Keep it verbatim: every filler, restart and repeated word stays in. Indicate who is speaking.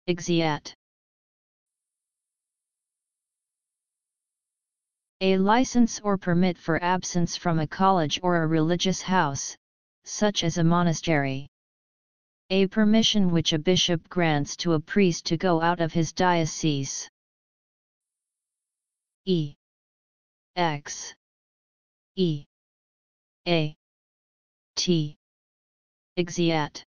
Speaker 1: Exeat. A license or permit for absence from a college or a religious house, such as a monastery. A permission which a bishop grants to a priest to go out of his diocese. E X E A T Exeat.